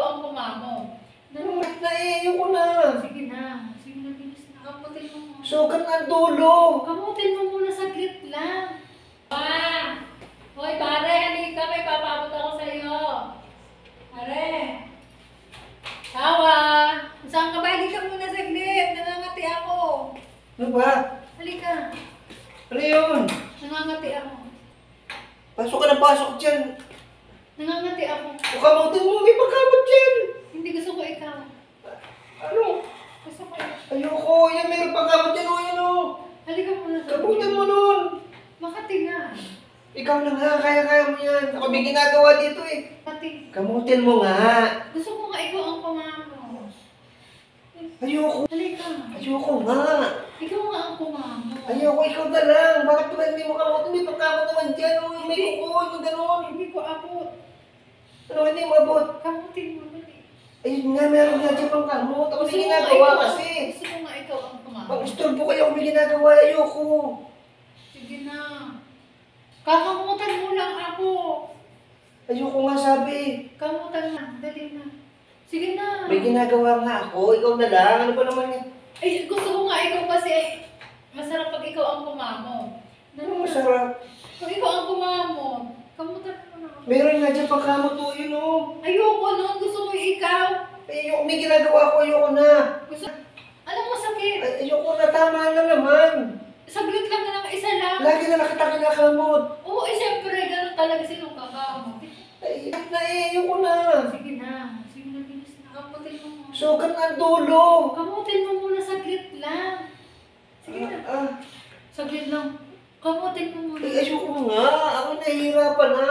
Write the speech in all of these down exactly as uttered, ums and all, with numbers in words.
ang kumamo. Naman na eh, ayoko na. Sige na. Sige na, bilis na. Kamutin mo muna. Sugat ng dulo. Kamutin mo muna saglit lang. Pa! Hoy, pare, halika. May papabot ako sa iyo. Pare! Tawa! Saan ka ba? Halika muna saglit. Nangangati ako. Ano ba? Halika. Ano yun? Nangangati ako. Pasok ka na pasok dyan. Nangangati ako. Ukamutin mo, may pagkamot dyan. Hindi gusto ko ikaw. Ano? Gusto ko ikaw. Ayoko, yan may pagkamot dyan o yan o. Halika muna saglit. Kabutin mo nun. Makati nga. Ikaw na nga, kaya-kaya mo yan. Ako may ginagawa dito eh. Makati. Kamutin mo nga. Gusto ko nga ikaw ang kumamo. Ayoko. Halika. Ayoko nga. Ikaw nga ang kumamo. Ayoko, ikaw na lang. Bakit ba hindi mo kamutin? May pagkamot naman dyan. O, may kuko, yung gano'n. Hindi ko abot. Ano, hindi mo abot? Kamutin mo na eh. Ayun nga, meron nga dyan pang kamot. Ako may Gusto ko nga ginagawa ikaw- kasi. Gusto ko nga ikaw ang kumamo. Pag istorbo kayo, ako may ginagawa. Ayoko. Sige na. Kakamutan mo lang ako. Ayoko nga sabi. Kamutan na. Dali na. Sige na. May ginagawa nga ako. Ikaw na lang. Ano ba naman yan? Ay, gusto ko nga ikaw kasi masarap pag ikaw ang kumamo. Ano masarap? Pag ikaw ang kumamo, kamutan mo na ako. Meron nga dyan pang kamot o yun o. Ayoko nun. Gusto ko ikaw. Ayoko, may ginagawa ako. Ayoko na. Gusto... Alam mo, sakit. Ay, ayoko na. Tama na naman. Saglit lang na ng isa lang. Lagi na nakita kinakamot. Oo, eh, siyempre, ganun talaga sinong kakamot. Ay, na eh. Ayoko na. Sige na. Sige na, bilis na. Kamutin mo muna. Sugat ng dulo. Kamutin mo muna, saglit lang. Sige na. Ah, ah. Saglit lang. Kamutin mo muna. Ay, ayoko nga. Ako nahihirapan na.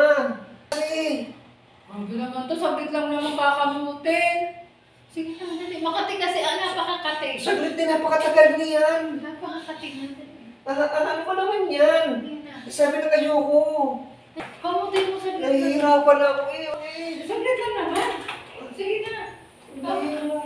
Ay, Ang naman to, saglit lang naman kakamutin. Sige na, dali. Makati kasi, ah, napakakati. saglit din. Napakatagal niyan. Napakakati na, dali. Ah, ah, ano ba naman yan? Hindi na. Sabi na ayoko. Kamutin mo, saglit lang. Nahihirapan ako eh. eh. Saglit lang naman. Sige na. Nahihirapan.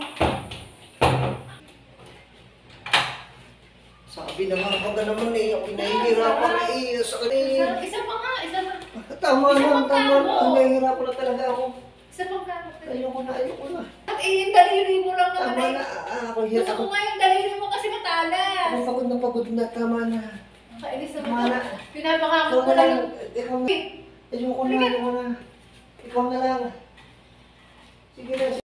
Sabi na nga ka naman eh. Ako nahihirapan na eh. Sakit eh. Isa, isa pa nga, isa pa. Tama Isa lang, pang tama kamo. lang. Nahihirapan na talaga ako. Isa pang gamit. Ayoko na, ayoko na. At eh, yung daliri mo lang naman Tama eh. na. Ah, ako Gusto hirap. ko nga yung daliri mo kasi matalas. Ako pagod na pagod na. Tama na. Nakainis Tama naman na. ito. Pinapakamot Ikaw ko na lang. lang. Ikaw na. Ayoko na, ayoko na. Ikaw na lang. Sige na, sige.